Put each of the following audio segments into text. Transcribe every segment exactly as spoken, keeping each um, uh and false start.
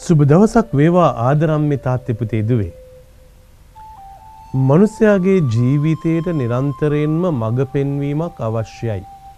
සුබ දවසක් වේවා ආදරම්මේ තාත්තේ පුතේ දුවේ. මනුස්සයාගේ ජීවිතයට නිරන්තරයෙන්ම මඟ පෙන්වීමක් අවශ්‍යයි.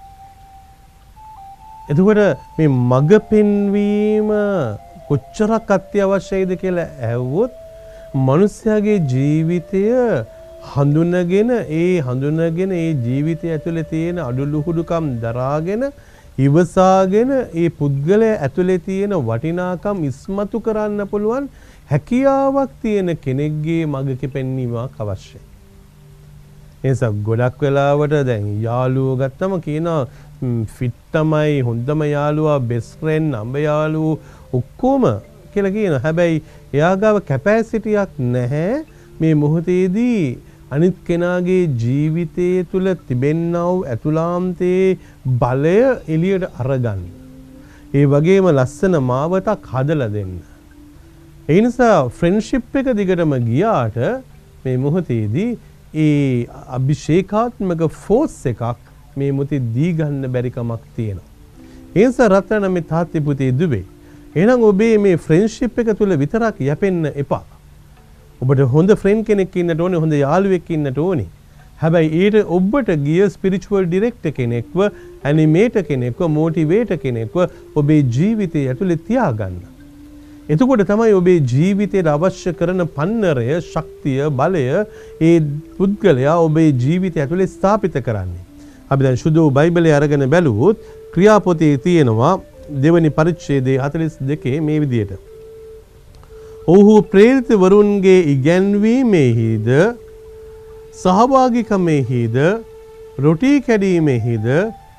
එතකොට මේ මඟ පෙන්වීම කොච්චරක් අත්‍යවශ්‍යයිද කියලා ඇහුවොත් මනුස්සයාගේ ජීවිතය හඳුනගෙන ඒ හඳුනගෙන ඒ ජීවිතය ඇතුලේ තියෙන අඩලුහුඩුකම් දරාගෙන ඉවසාගෙන ඒ පුද්ගලයා ඇතුලේ තියෙන වටිනාකම් ඉස්මතු කරන්න පුළුවන් හැකියාවක් තියෙන කෙනෙක්ගේ මඟක පෙන්වීමක් අවශ්‍යයි. ඒ නිසා ගොඩක් වෙලාවට දැන් යාළුවෝ ගත්තම කියනවා ෆිට් තමයි හොඳම යාළුවා බෙස්ට් ෆ්‍රෙන්ඩ් අඹ යාළුවෝ ඔක්කොම කියලා කියනවා. හැබැයි එයා ගාව කැපැසිටියක් නැහැ මේ මොහොතේදී අනිත් කෙනාගේ ජීවිතය තුළ තිබෙන්නා වූ ඇතුළාන්තයේ බලය එළියට අරගන්න. ඒ වගේම ලස්සන මාවතක් හදලා දෙන්න. ඒ නිසා ෆ්‍රෙන්ඩ්ෂිප් එක දිගටම ගියාට මේ මොහොතේදී ඒ අභිෂේකාත්මක ෆෝස් එකක් මේ මොහොතේ දී ගන්න බැරි කමක් තියෙනවා. ඒ නිසා රත්න මේ තාත්ති පුතේ දුවේ. එහෙනම් ඔබේ මේ ෆ්‍රෙන්ඩ්ෂිප් එක තුළ විතරක් යැපෙන්න එපා. ඔබට හොඳ ෆ්‍රෙන්ඩ් කෙනෙක් ඉන්නට ඕනේ, හොඳ යාළුවෙක් ඉන්නට ඕනේ. හැබැයි ඊට ඔබට ගිය ස්පිරිචුවල් ඩිරෙක්ටර් කෙනෙක්ව, ඇනිමේටර් කෙනෙක්ව, මොටිවේටර් කෙනෙක්ව ඔබේ ජීවිතය ඇතුලේ තියාගන්න. එතකොට තමයි ඔබේ ජීවිතයට අවශ්‍ය කරන පන්නරය, ශක්තිය, බලය ඒ පුද්ගලයා ඔබේ ජීවිතය ඇතුලේ ස්ථාපිත කරන්නේ. අපි දැන් සුදු බයිබලයේ අරගෙන බැලුවොත් ක්‍රියාපොතේ තියෙනවා දෙවනි පරිච්ඡේදයේ හතළිස් දෙකේ මේ විදියට. ඔහු ප්‍රේරිතවරුන්ගේ ඉගැන්වීමෙහිද සහභාගිකමෙහිද රොටි කැඩීමෙහිද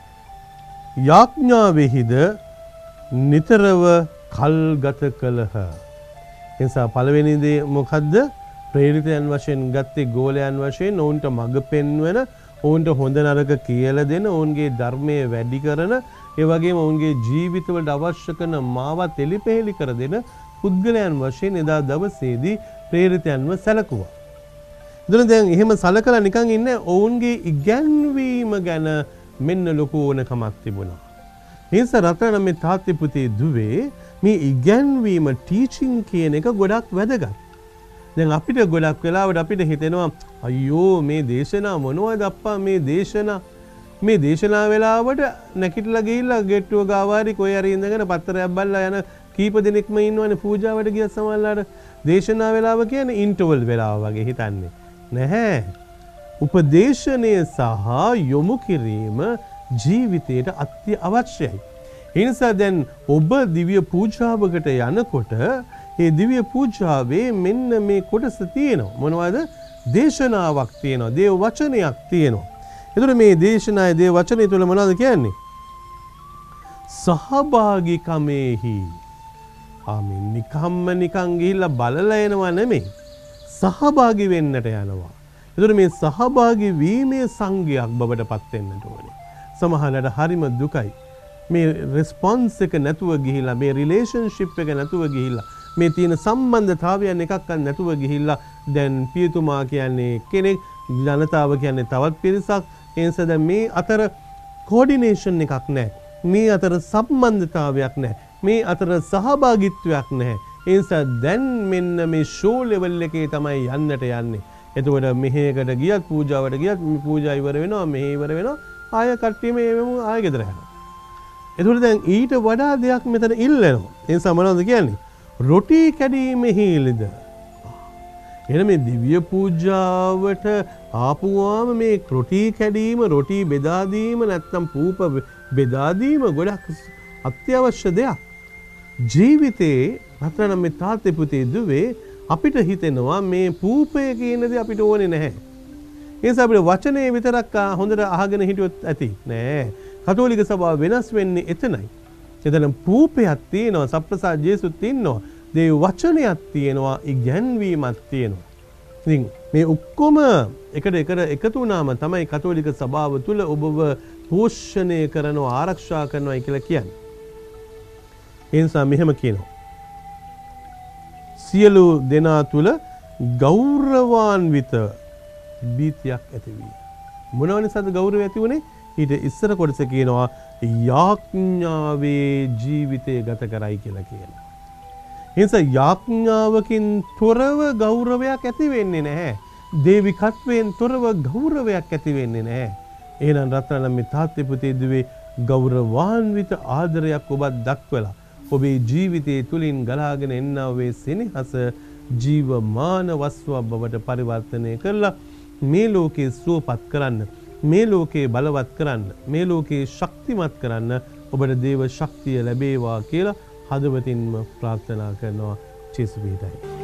යාඥාවෙහිද නිතරව කල් ගත කළහ. එනිසා පළවෙනි දේ මොකද්ද? ප්‍රේරිතයන් වශයෙන් ගත්තේ ගෝලයන් වශයෙන් ඔවුන්ට මඟ පෙන්වන, ඔවුන්ට හොඳ නරක කියලා දෙන, ඔවුන්ගේ ධර්මයේ වැඩි කරන, ඒ වගේම ඔවුන්ගේ ජීවිතවලට අවශ්‍ය කරන මාවත් එලිපෙහෙලි කර දෙන පුද්ගලයන් වශයෙන් එදා දවසේදී ප්‍රේරිතයන්ව සැලකුවා. එතන දැන් එහෙම සැලකලා නිකන් ඉන්නේ ඔවුන්ගේ ඉගැන්වීම ගැන මෙන්න ලොකු ඕනකමක් තිබුණා. ඒ නිසා රත්න මේ තාත්ති පුතේ දුවේ මේ ඉගැන්වීම ටීචින් කියන එක ගොඩක් වැදගත්. දැන් අපිට ගොඩක් වෙලාවට අපිට හිතෙනවා අයියෝ මේ දේශනා මොනවද අප්පා මේ දේශනා මේ දේශනා වෙලාවට නැකිටලා ගිහිල්ලා ගෙට්ටුව ගාවාරි කොයි හරි ඉඳගෙන පත්තරයක් බලලා යන කීප දෙනෙක්ම ඉන්නවනේ පූජාවට ගිය සමහරලාට දේශනා වෙලාව කියන්නේ ඉන්ටර්වල් වෙලාව වගේ හිතන්නේ නැහැ. උපදේශනය සහ යොමු කිරීම ජීවිතයට අත්‍යවශ්‍යයි. ඒ නිසා දැන් ඔබ දිව්‍ය පූජාවකට යනකොට ඒ දිව්‍ය පූජාවේ මෙන්න මේ කොටස තියෙනවා. මොනවද? දේශනාවක් තියෙනවා, දේව වචනයක් තියෙනවා. එතකොට මේ දේශනාවේ දේව වචනය තුළ මොනවද කියන්නේ? සහභාගිකමෙහි. ආමෙන් නිකම්ම නිකන් ගිහිල්ලා බලලා එනවා නෙමෙයි. සහභාගී වෙන්නට යනවා. එතකොට මේ සහභාගී වීමේ සංගයක් බවට පත් වෙන්නට ඕනේ. සමහරවිට හරිම දුකයි. මේ රෙස්පොන්ස් එක නැතුව ගිහිල්ලා, මේ රිලේෂන්ෂිප් එක නැතුව ගිහිල්ලා, මේ තියෙන සම්බන්ධතාවයන් එකක් නැතුව ගිහිල්ලා දැන් පියතුමා කියන්නේ කෙනෙක්, ජනතාව කියන්නේ තවත් පිරිසක්. ඒ නිසා දැන් මේ අතර කෝඩිනේෂන් එකක් නැහැ. මේ අතර සම්බන්ධතාවයක් නැහැ. මේ අතර සහභාගීත්වයක් නැහැ. ඒ නිසා දැන් මෙන්න මේ ෂෝ ලෙවල් එකේ තමයි යන්නට යන්නේ. එතකොට මෙහෙයකට ගියත්, පූජාවට ගියත්, පූජා ඉවර වෙනවා, මෙහෙ ඉවර වෙනවා, ආය කට්ටිය මේවම ආය ගෙදර යනවා. එතකොට දැන් ඊට වඩා දෙයක් මෙතන ඉල්ලනවා. ඒ නිසා මොනවද කියන්නේ? රොටි කැඩීමෙහිද. එහෙනම් මේ දිව්‍ය පූජාවට ආපුවාම මේ රොටි කැඩීම, රොටි බෙදා දීම, නැත්තම් පූප බෙදා දීම ගොඩක් අත්‍යවශ්‍ය දෙයක්. ජීවිතේ රත්න මේ තාත්තේ පුතේ දුවේ අපිට හිතෙනවා මේ පූපය කියන දේ අපිට ඕනේ නැහැ. ඒ නිසා අපිට වචනේ විතරක් හොඳට අහගෙන හිටියොත් ඇති නෑ. කතෝලික සභාව වෙනස් වෙන්නේ එතනයි. එතන පූපයක් තියෙනවා, සප්‍රසාද ජේසුත් ඉන්නවා, දේව වචනයක් තියෙනවා, ඉගැන්වීමක් තියෙනවා. ඉතින් මේ ඔක්කොම එකට එකට එකතු වුණාම තමයි කතෝලික සභාව තුළ ඔබව පෝෂණය කරනවා, ආරක්ෂා කරනවා කියලා කියන්නේ. ඒ නිසා මෙහෙම කියනවා. සියලු දෙනා තුළ ගෞරවාන්විත බීතියක් ඇති වී. මොනවා නිසාද ගෞරවය ඇති වුනේ? ඊට ඉස්සර කොටස කියනවා යාඥාවේ ජීවිතය ගත කරයි කියලා කියනවා. නිසා යාඥාවකින් තොරව ගෞරවයක් ඇති වෙන්නේ නැහැ. දේවිකත්වයෙන් තොරව ගෞරවයක් ඇති වෙන්නේ නැහැ. එහෙනම් රත්නනම් මේ තාත්තේ පුතේ දුවේ ගෞරවාන්විත ආදරයක් ඔබත් දක්වලා ඔබේ ජීවිතයේ තුලින් ගලාගෙන එන්නා වූ සෙනෙහස ජීවමාන වස්තුවක් බවට පරිවර්තනය කරලා මේ ලෝකේ සුවපත් කරන්න, මේ ලෝකේ බලවත් කරන්න, මේ ලෝකේ ශක්තිමත් කරන්න ඔබට දේව ශක්තිය ලැබේවා කියලා හදවතින්ම ප්‍රාර්ථනා කරනවා. ජේසුස් පිහිටයි.